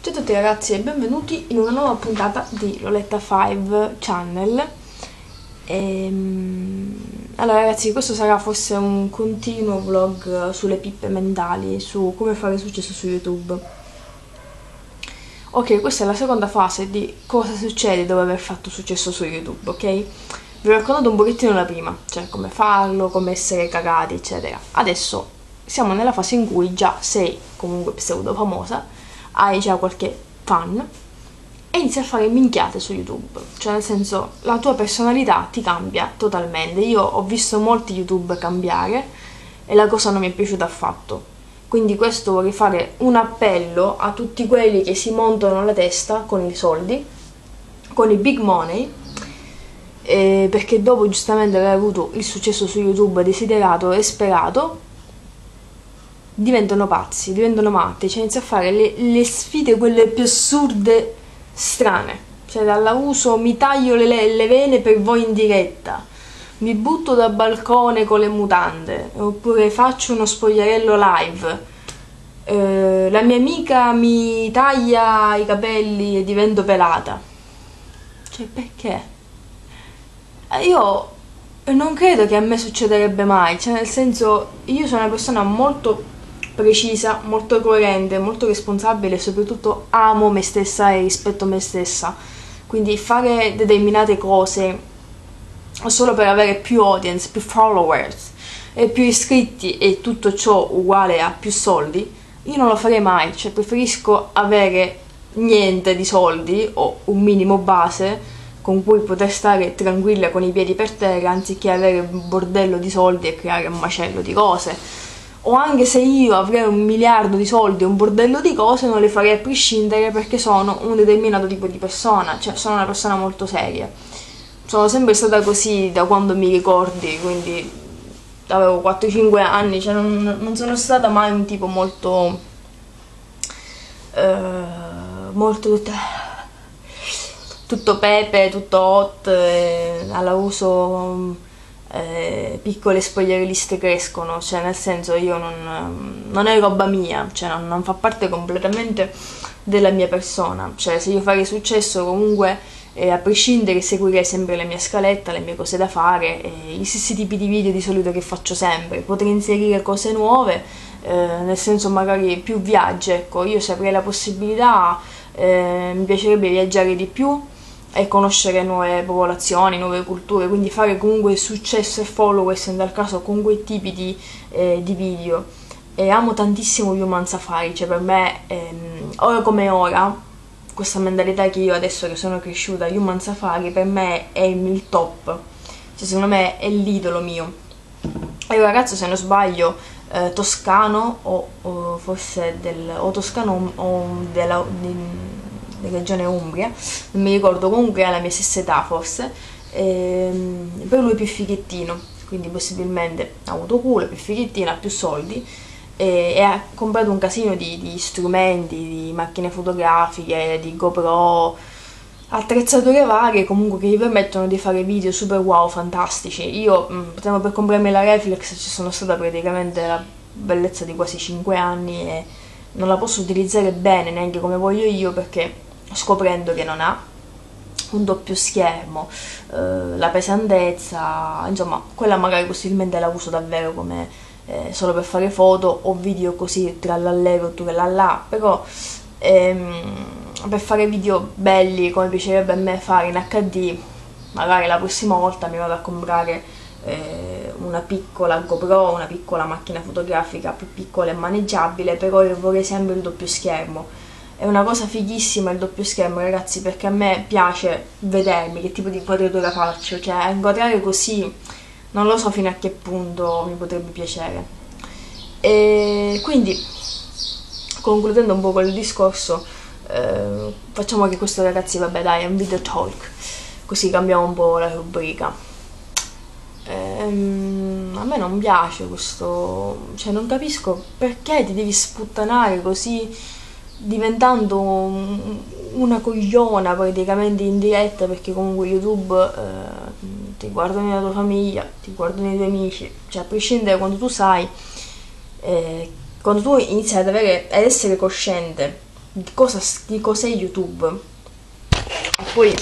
Ciao a tutti ragazzi e benvenuti in una nuova puntata di Loletta 5 Channel. Allora ragazzi, questo sarà forse un continuo vlog sulle pippe mentali, su come fare successo su YouTube. Ok, questa è la seconda fase di cosa succede dopo aver fatto successo su YouTube, ok? Vi ho raccontato un pochettino la prima, cioè come farlo, come essere cagati, eccetera. Adesso siamo nella fase in cui già sei comunque pseudo famosa, hai già qualche fan e inizi a fare minchiate su YouTube, cioè nel senso la tua personalità ti cambia totalmente. Io ho visto molti YouTube cambiare e la cosa non mi è piaciuta affatto, quindi questo vorrei fare un appello a tutti quelli che si montano la testa con i soldi, con i big money, perché dopo giustamente aver avuto il successo su YouTube desiderato e sperato diventano pazzi, diventano matti, cioè inizia a fare le sfide quelle più assurde, strane, cioè dalla uso mi taglio le vene per voi in diretta, mi butto dal balcone con le mutande, oppure faccio uno spogliarello live, la mia amica mi taglia i capelli e divento pelata. Cioè perché? Io non credo che a me succederebbe mai, cioè nel senso io sono una persona molto precisa, molto coerente, molto responsabile e soprattutto amo me stessa e rispetto me stessa, quindi fare determinate cose solo per avere più audience, più followers e più iscritti e tutto ciò uguale a più soldi, io non lo farei mai, cioè preferisco avere niente di soldi o un minimo base con cui poter stare tranquilla con i piedi per terra anziché avere un bordello di soldi e creare un macello di cose. O anche se io avrei 1 miliardo di soldi e un bordello di cose, non le farei a prescindere perché sono un determinato tipo di persona, cioè sono una persona molto seria. Sono sempre stata così da quando mi ricordi, quindi avevo 4-5 anni, cioè non sono stata mai un tipo molto tutto pepe, tutto hot, alla uso piccole spogliarelliste crescono, cioè nel senso io non è roba mia, cioè non fa parte completamente della mia persona, cioè se io farei successo comunque a prescindere seguirei sempre la mia scaletta, le mie cose da fare, gli stessi tipi di video di solito che faccio sempre, potrei inserire cose nuove, nel senso magari più viaggi, ecco, io se avrei la possibilità mi piacerebbe viaggiare di più e conoscere nuove popolazioni, nuove culture, quindi fare comunque successo e followers in tal caso con quei tipi di video. E amo tantissimo Human Safari, cioè per me ora come ora questa mentalità che io adesso che sono cresciuta, Human Safari per me è il top, cioè secondo me è l'idolo mio. È un ragazzo, se non sbaglio, toscano o forse toscano o della regione Umbria, non mi ricordo, comunque ha la mia stessa età forse, per lui è più fighettino, quindi possibilmente ha avuto culo, è più fighettino, ha più soldi e ha comprato un casino di strumenti, di macchine fotografiche, di GoPro, attrezzature varie comunque che gli permettono di fare video super wow, fantastici. Io per comprarmi la reflex ci sono stata praticamente la bellezza di quasi 5 anni e non la posso utilizzare bene neanche come voglio io, perché scoprendo che non ha un doppio schermo, la pesantezza, insomma quella magari possibilmente la uso davvero come solo per fare foto o video così trallallero trallallà, però per fare video belli come piacerebbe a me fare in HD, magari la prossima volta mi vado a comprare una piccola GoPro, una piccola macchina fotografica più piccola e maneggiabile, però io vorrei sempre il doppio schermo. È una cosa fighissima il doppio schermo, ragazzi, perché a me piace vedermi che tipo di inquadratura faccio, cioè inquadrare così non lo so fino a che punto mi potrebbe piacere. E quindi, concludendo un po' quel discorso, facciamo che questo, ragazzi, vabbè dai, è un video talk, così cambiamo un po' la rubrica. A me non piace questo, cioè non capisco perché ti devi sputtanare così diventando una cogliona praticamente in diretta, perché comunque YouTube ti guardano nella tua famiglia, ti guardano i tuoi amici, cioè a prescindere, quando tu sai, quando tu inizi ad essere cosciente di cos'è YouTube, e poi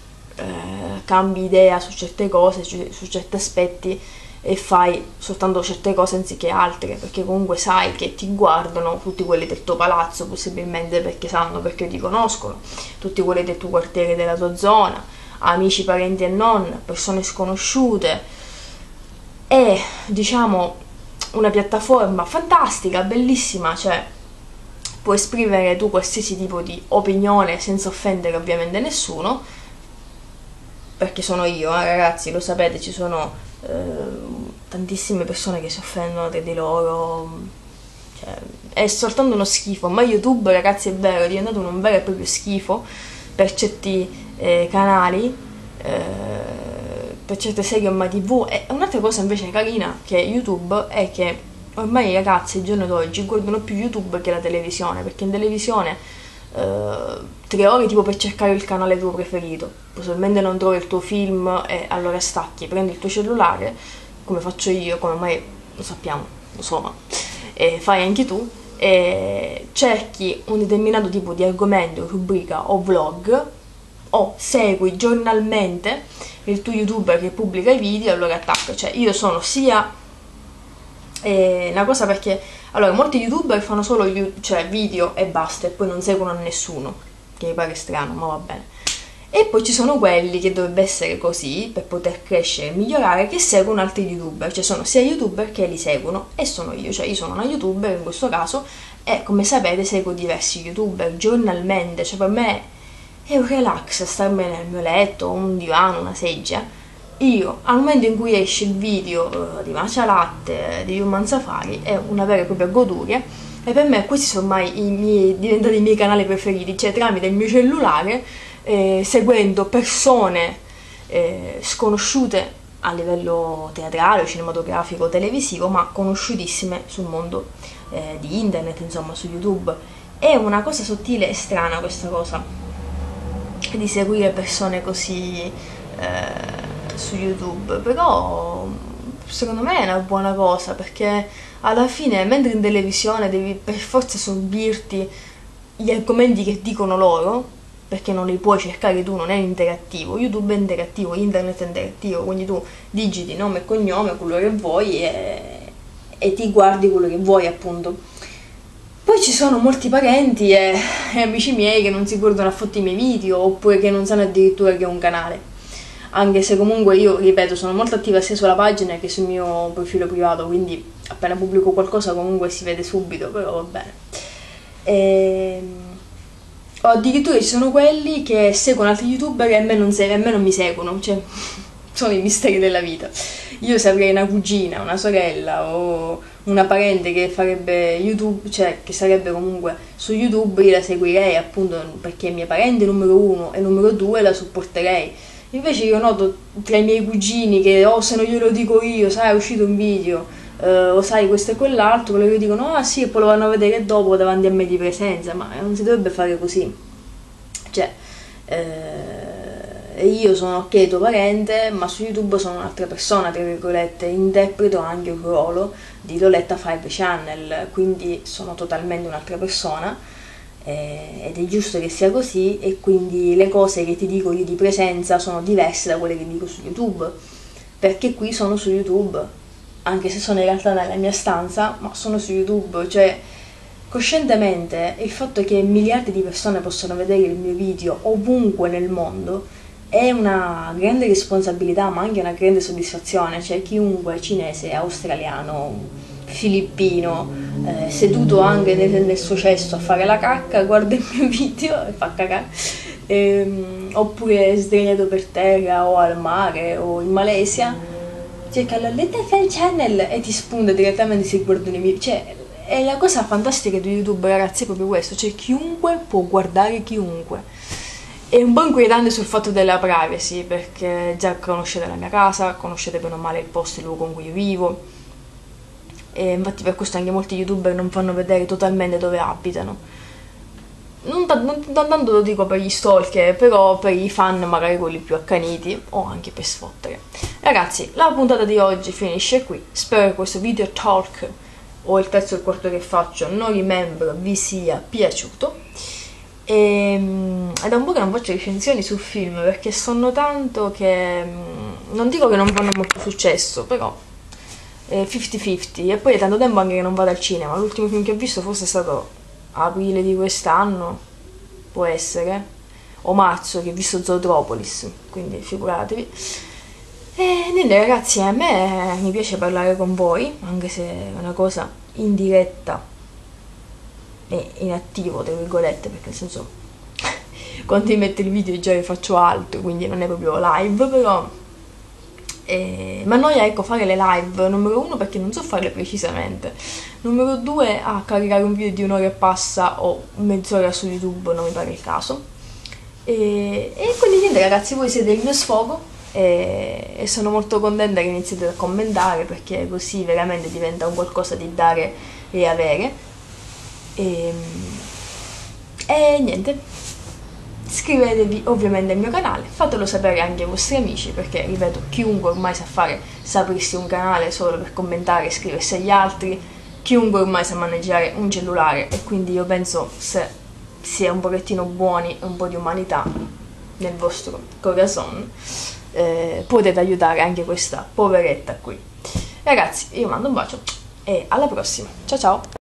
cambi idea su certe cose, su certi aspetti, e fai soltanto certe cose anziché altre, perché comunque sai che ti guardano tutti quelli del tuo palazzo, possibilmente perché sanno, perché ti conoscono, tutti quelli del tuo quartiere, della tua zona, amici, parenti e non, persone sconosciute. È, diciamo, una piattaforma fantastica, bellissima, cioè puoi esprimere tu qualsiasi tipo di opinione senza offendere ovviamente nessuno, perché sono io, ragazzi, lo sapete, ci sono tantissime persone che si offendono tra di loro, cioè, è soltanto uno schifo, ma YouTube, ragazzi, è vero, è diventato un vero e proprio schifo per certi canali, per certe serie o TV. E un'altra cosa invece carina che YouTube è che ormai i ragazzi al giorno d'oggi guardano più YouTube che la televisione, perché in televisione 3 ore tipo per cercare il canale tuo preferito, possibilmente non trovi il tuo film e allora stacchi, prendi il tuo cellulare, come faccio io, come ormai lo sappiamo, insomma, e fai anche tu, e cerchi un determinato tipo di argomento, rubrica o vlog, o segui giornalmente il tuo youtuber che pubblica i video, allora attacca. Cioè io sono sia una cosa, perché allora molti youtuber fanno solo cioè video e basta, e poi non seguono nessuno, che mi pare strano, ma va bene. E poi ci sono quelli che dovrebbe essere così per poter crescere e migliorare, che seguono altri youtuber, cioè sono sia youtuber che li seguono, e sono io, cioè io sono una youtuber in questo caso, e come sapete seguo diversi youtuber giornalmente, cioè per me è un relax starmene nel mio letto, un divano, una sedia. Io, al momento in cui esce il video di Matcha Latte, di Human Safari, è una vera e propria goduria, e per me questi sono ormai diventati i miei canali preferiti, cioè tramite il mio cellulare, seguendo persone sconosciute a livello teatrale, cinematografico, televisivo, ma conosciutissime sul mondo di internet, insomma, su YouTube. È una cosa sottile e strana questa cosa, di seguire persone così su YouTube, però secondo me è una buona cosa, perché alla fine, mentre in televisione devi per forza sorbirti gli argomenti che dicono loro, perché non li puoi cercare tu, non è interattivo. YouTube è interattivo, internet è interattivo, quindi tu digiti nome e cognome, quello che vuoi, e ti guardi quello che vuoi, appunto. Poi ci sono molti parenti e amici miei che non si guardano affatto i miei video, oppure che non sanno addirittura che ho un canale. Anche se comunque io, ripeto, sono molto attiva sia sulla pagina che sul mio profilo privato, quindi appena pubblico qualcosa comunque si vede subito, però va bene. O addirittura ci sono quelli che seguono altri youtuber e a me non mi seguono, cioè sono i misteri della vita. Io se avrei una cugina, una sorella o una parente che farebbe YouTube, cioè che sarebbe comunque su YouTube, io la seguirei, appunto perché è mia parente numero 1 e numero 2, la supporterei. Invece io noto tra i miei cugini che se non glielo dico io, sai, è uscito un video, o sai questo e quell'altro, quello che dicono ah sì, e poi lo vanno a vedere dopo davanti a me di presenza, ma non si dovrebbe fare così. Cioè io sono ok tuo parente, ma su YouTube sono un'altra persona, tra virgolette, interpreto anche un ruolo di Loletta 5 Channel, quindi sono totalmente un'altra persona, ed è giusto che sia così, e quindi le cose che ti dico io di presenza sono diverse da quelle che dico su YouTube, perché qui sono su YouTube, anche se sono in realtà nella mia stanza, ma sono su YouTube, cioè coscientemente il fatto che miliardi di persone possano vedere il mio video ovunque nel mondo è una grande responsabilità, ma anche una grande soddisfazione. Cioè chiunque cinese, australiano, filippino, seduto anche nel suo cesso a fare la cacca, guarda il mio video e fa cacà, oppure sdraiato per terra o al mare o in Malesia, cerca la Loletta 5 Channel e ti spunta direttamente se guardano i miei. Cioè è la cosa fantastica di YouTube, ragazzi, è proprio questo, cioè chiunque può guardare chiunque. È un po' inquietante sul fatto della privacy, perché già conoscete la mia casa, conoscete bene o male il posto, il luogo in cui io vivo, e infatti per questo anche molti youtuber non fanno vedere totalmente dove abitano. Non tanto lo dico per gli stalker, però per i fan magari quelli più accaniti, o anche per sfottere. Ragazzi, la puntata di oggi finisce qui, spero che questo video talk, o il terzo e il quarto che faccio, non rimembro, vi sia piaciuto. Ed è un po' che non faccio recensioni su film perché sonno tanto che non dico che non fanno molto successo, però 50-50. E poi è tanto tempo anche che non vado al cinema. L'ultimo film che ho visto forse è stato aprile di quest'anno, può essere, o marzo, che ho visto Zootropolis, quindi figuratevi. E niente ragazzi, a me mi piace parlare con voi, anche se è una cosa indiretta e inattivo, tra virgolette, perché nel senso quando mi metto il video già vi faccio altro, quindi non è proprio live, però mi annoia, ecco, fare le live, numero uno perché non so farle precisamente, numero due a caricare un video di un'ora e passa o mezz'ora su YouTube non mi pare il caso, e quindi niente ragazzi, voi siete il mio sfogo e sono molto contenta che iniziate a commentare perché così veramente diventa un qualcosa di dare e avere. E, e niente, iscrivetevi ovviamente al mio canale, fatelo sapere anche ai vostri amici perché, ripeto, chiunque ormai sa fare, sa aprirsi un canale solo per commentare e iscriversi agli altri, chiunque ormai sa maneggiare un cellulare e quindi io penso se si è un pochettino buoni e un po' di umanità nel vostro corazon, potete aiutare anche questa poveretta qui. Ragazzi, io mando un bacio e alla prossima, ciao ciao!